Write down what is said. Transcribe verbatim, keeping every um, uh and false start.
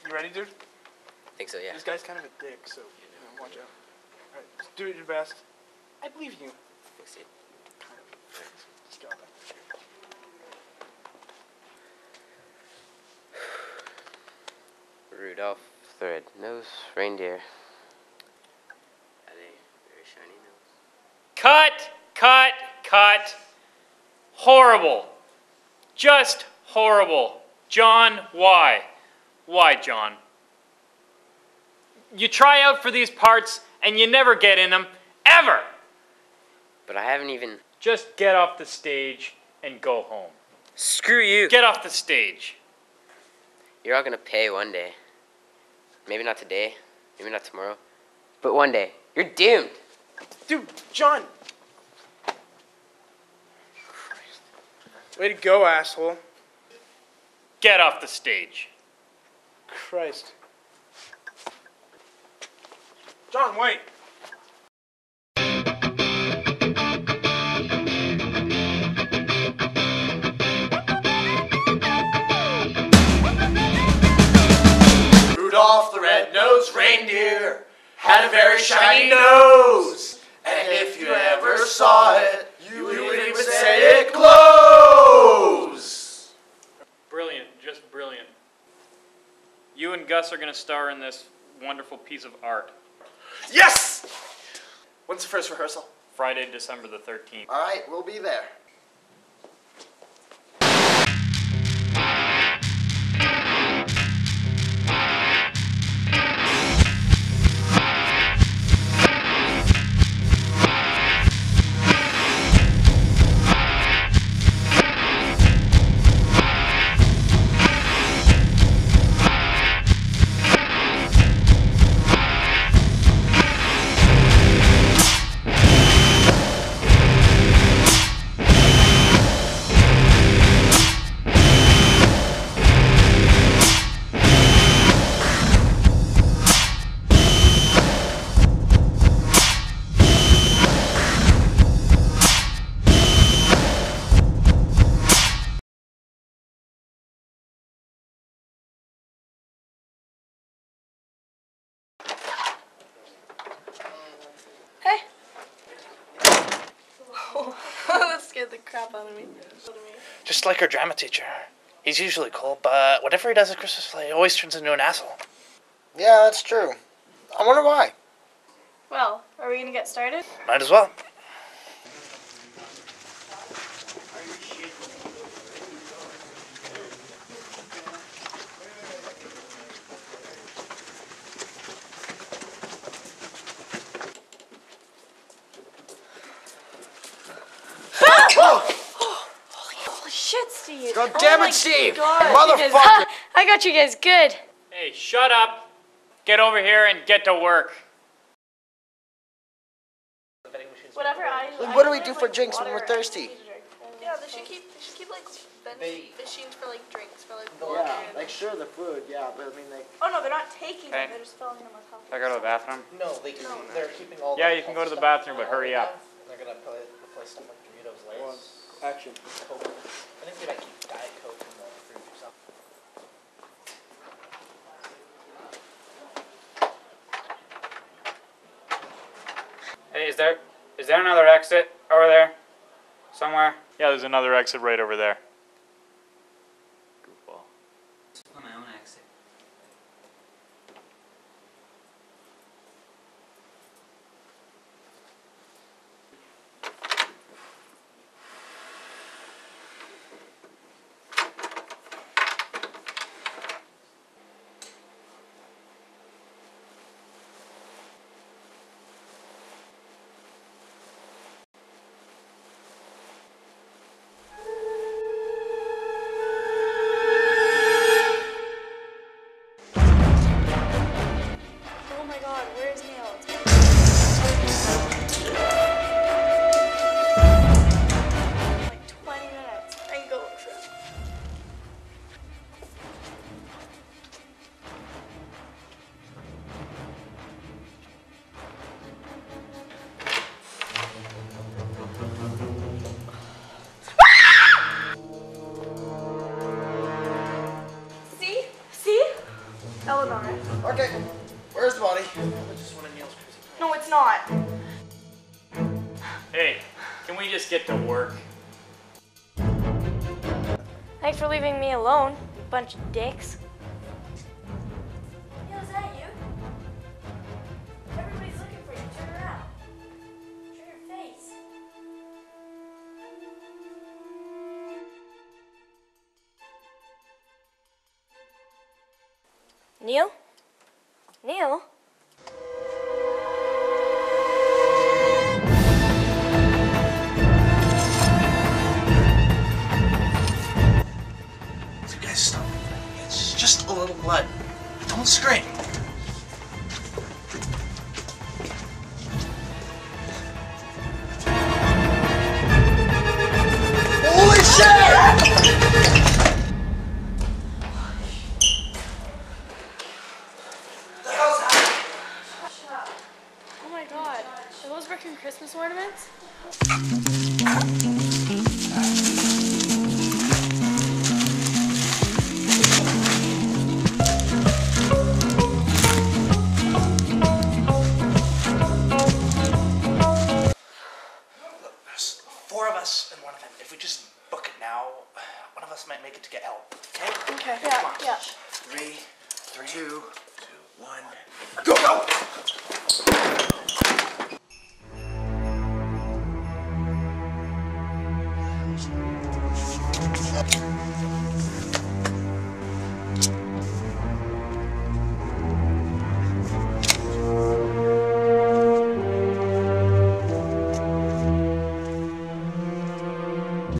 You ready, dude? I think so, yeah. This guy's kind of a dick, so you know, watch out. All right, just do your best. I believe in you. Thanks, dude. Kind of. Just go back. Rudolph the Red-Nosed Reindeer had a very shiny nose. Cut! Cut! Cut! Horrible. Just horrible. John, why? Why, John? You try out for these parts and you never get in them, ever! But I haven't even... Just get off the stage and go home. Screw you! Get off the stage. You're all gonna pay one day. Maybe not today, maybe not tomorrow, but one day. You're doomed! Dude, John! Christ. Way to go, asshole. Get off the stage. Christ. John, wait! Rudolph the red-nosed reindeer had a very shiny nose, and if you ever saw it, you would even say it glows. Brilliant, just brilliant. You and Gus are going to star in this wonderful piece of art. Yes! When's the first rehearsal? Friday, December the thirteenth. All right, we'll be there. Hey. That scared the crap out of me. Just like our drama teacher. He's usually cool, but whatever he does at Christmas play, he always turns into an asshole. Yeah, that's true. I wonder why. Well, are we gonna get started? Might as well. Holy shit, Steve! God Oh damn my it, Steve! God. Motherfucker! I got you guys good. Hey, shut up. Get over here and get to work. Whatever I. Like, I what do we live, do for like, drinks when water we're thirsty? Yeah, they should keep they should keep like vending machines for like drinks for like water. Yeah, and- like sure the food, yeah, but I mean like Oh no, they're not taking Okay. them. They're just filling them with healthy. Can I go to the bathroom? no, they they're keeping all. Yeah, the you can go to the stuff bathroom, but hurry on up. them. They're gonna play, replace stuff like Doritos, Lay's, Action. Coke. I think they might keep Diet Coke in the fridge or something. Hey, is there is there another exit over there? Somewhere? Yeah, there's another exit right over there. Goofball. On my own exit. Okay, where's the body? Just one of Neil's crazy. No, it's not. Hey, can we just get to work? Thanks for leaving me alone, bunch of dicks. Yo, is that you? Everybody's looking for you. Turn around. Show your face. Neil? Neil? You guys stop. It's just a little blood. Don't scream. Holy shit! The hell's happening? Oh my god. Are those freaking Christmas ornaments? There's four of us and one of them. If we just book it now, one of us might make it to get help. Okay? Okay. Yeah, Come on. yeah. Three, three, two, two, one. Go, go!